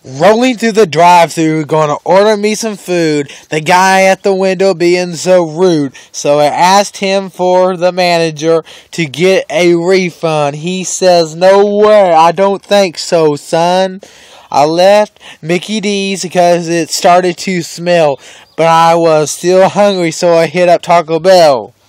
Rolling through the drive-thru, gonna order me some food. The guy at the window being so rude. So I asked him for the manager to get a refund. He says, "No way, I don't think so, son." I left Mickey D's because it started to smell, but I was still hungry, so I hit up Taco Bell.